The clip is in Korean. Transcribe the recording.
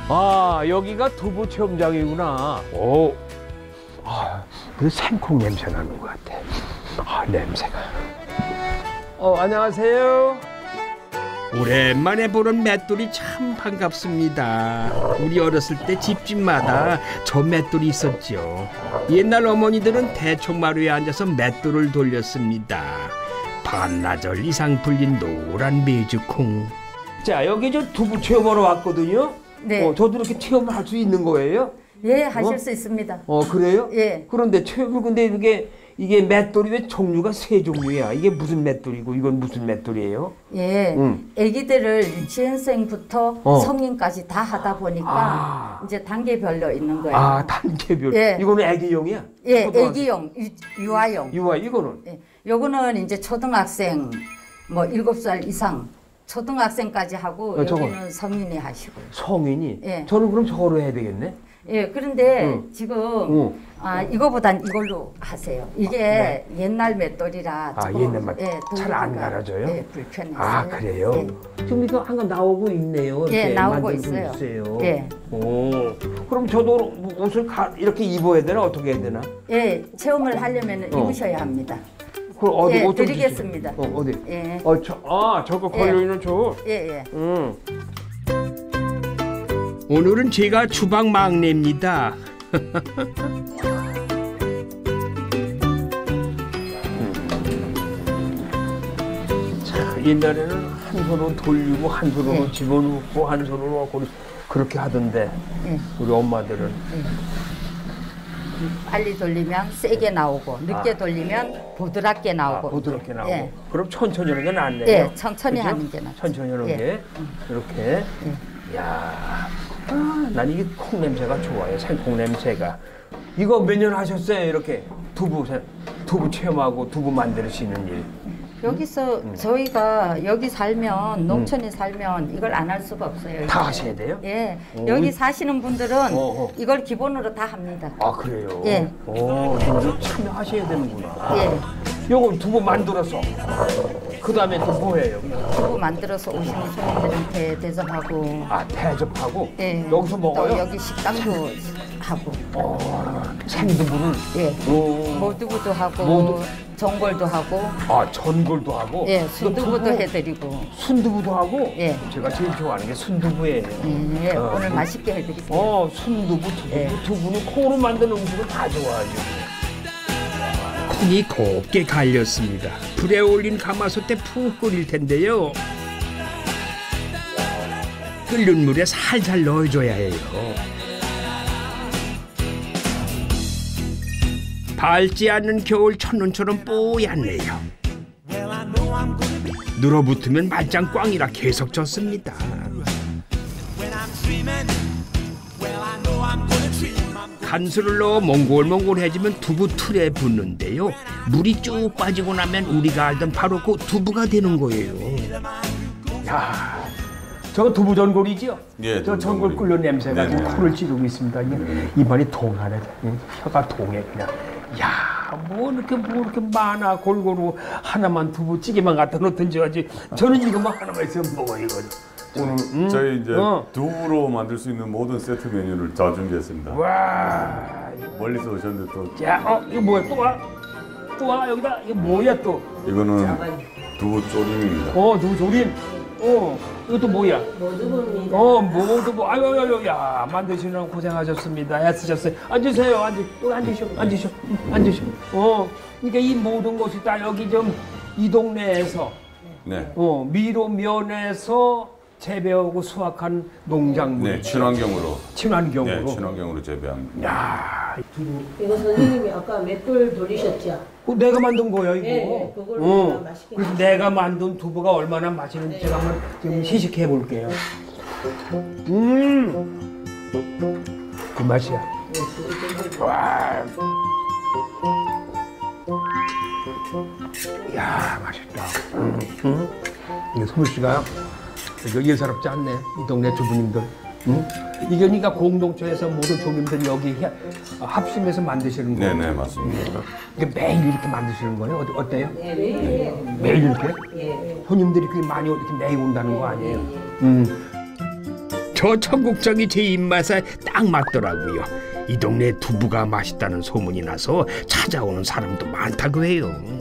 아, 여기가 두부 체험장이구나. 오. 아, 그 생콩 냄새 나는 것 같아. 아, 냄새가. 안녕하세요. 오랜만에 보는 맷돌이 참 반갑습니다. 우리 어렸을 때 집집마다 저 맷돌이 있었죠. 옛날 어머니들은 대청마루에 앉아서 맷돌을 돌렸습니다. 반나절 이상 불린 노란 메주콩. 자, 여기 저 두부 체험하러 왔거든요. 네. 저도 이렇게 체험을 할 수 있는 거예요? 예, 하실 수 있습니다. 그래요? 예. 그런데 체험을 근데 이게 맷돌이 왜 종류가 세 종류야? 이게 무슨 맷돌이고 이건 무슨 맷돌이에요? 예. 아기들을 유치원생부터 성인까지 다 하다 보니까 이제 단계별로 있는 거예요. 아, 단계별. 예. 이거는 애기용이야? 예, 아기용, 유아용. 유아 이거는? 예. 요거는 이제 초등학생 뭐 7살 이상 초등학생까지 하고 여기는 성인이 하시고. 성인이? 예. 저는 그럼 저거로 해야 되겠네? 예, 그런데 지금 이거보단 이걸로 하세요. 이게 옛날 맷돌이라 옛날 맷돌. 예, 잘 안 갈아져요? 예, 불편해서. 아, 그래요? 예. 지금 이거 한가 나오고 있네요. 예, 나오고 만들고 있어요. 예. 오, 그럼 저도 옷을 이렇게 입어야 되나? 어떻게 해야 되나? 예, 체험을 하려면 입으셔야 합니다. 그럼 어디 예, 옷 좀 드리겠습니다. 주세요. 어디? 예. 저거 걸려있는 저. 예, 예. 오늘은 제가 주방 막내입니다. 자, 옛날에는 한 손으로 돌리고 한 손으로 집어넣고 한 손으로 그렇게 하던데 우리 엄마들은. 빨리 돌리면 세게 나오고 늦게 돌리면 보드랍게 나오고. 부드럽게 나오고. 예. 그럼 천천히 하는 게 낫네요. 예, 천천히 그죠? 하는 게 낫죠. 천천히 하는 예. 게 이렇게. 야, 난 이게 콩 냄새가 좋아요. 생콩 냄새가. 이거 몇 년 하셨어요? 이렇게 두부 체험하고 두부 만드시는 일. 여기서 저희가 여기 살면 농촌에 살면 이걸 안 할 수가 없어요. 다 하셔야 돼요? 예. 여기 사시는 분들은 이걸 기본으로 다 합니다. 아, 그래요? 예. 이거 참여하셔야 되는구나. 예. 요걸 두부 만들어서 그 다음에 또 뭐예요? 두부 만들어서 오시는 손님들한테 대접하고. 아, 대접하고 예. 여기서 먹어요? 또 여기 식당도 하고. 생두부를. 예. 오. 모두부도 하고 전골도 하고. 아, 전골도 하고. 예, 순두부도 두부, 해드리고. 순두부도 하고. 예. 제가 제일 좋아하는 게 순두부예요. 예, 오늘 맛있게 해드릴게요. 순두부, 두부. 예. 두부는 콩으로 만든 음식을 다 좋아하죠. 콩이 곱게 갈렸습니다. 불에 올린 가마솥에 푹 끓일 텐데요. 끓는 물에 살살 넣어줘야 해요. 밝지 않는 겨울 첫눈처럼 뽀얗네요. 늘어붙으면 말짱 꽝이라 계속 젖습니다. 간수를 넣어 몽골몽골해지면 두부 틀에 붓는데요. 물이 쭉 빠지고 나면 우리가 알던 바로 그 두부가 되는 거예요. 야, 저거 두부 전골이죠? 예, 저 두부 전골 전골이. 끓는 냄새가 네네. 지금 코를 찌르고 있습니다. 입안이 동하네. 혀가 동해 그냥. 야, 뭐 이렇게 많아. 골고루 하나만 두부찌개만 갖다 놓든지 하지. 저는 이것만 하나만 있으면 먹어요, 이거. 오늘 저희 이제 두부로 만들 수 있는 모든 세트 메뉴를 다 준비했습니다. 와, 멀리서 오셨는데 또 야, 이거 뭐야? 또 와? 또 와? 여기다? 이거 뭐야 또? 이거는 두부 조림입니다. 두부 조림. 이것도 뭐야? 모두부입니다. 모두부. 아유, 야, 만드시느라 고생하셨습니다. 애쓰셨어요. 앉으세요. 앉으셔. 그러니까 이 모든 것이 다 여기 좀 이 동네에서 네. 미로면에서 재배하고 수확한 농작물. 네, 친환경으로. 친환경으로. 네, 친환경으로 재배합니다. 야, 이거 선생님이 아까 맷돌 돌리셨죠? 내가 만든 거야 이거. 네, 그걸로 맛있게. 그래서 내가 만든 두부가 얼마나 맛있는지 제가 한번 지금 시식해 볼게요. 그 맛이야. 와. 야, 맛있다. 이게 소물씨가 이거 예사롭지 않네. 이 동네 주부님들. 이게 그러니까 공동체에서 모든 주민들이 여기 합심해서 만드시는 거예요. 네네, 맞습니다. 이게 매일 이렇게 만드시는 거예요? 어때요? 네, 매일. 매일 이렇게? 예. 손님들이 그렇게 많이 이렇게 매일 온다는 거 아니에요? 저 청국장이 제 입맛에 딱 맞더라고요. 이 동네 두부가 맛있다는 소문이 나서 찾아오는 사람도 많다고 해요.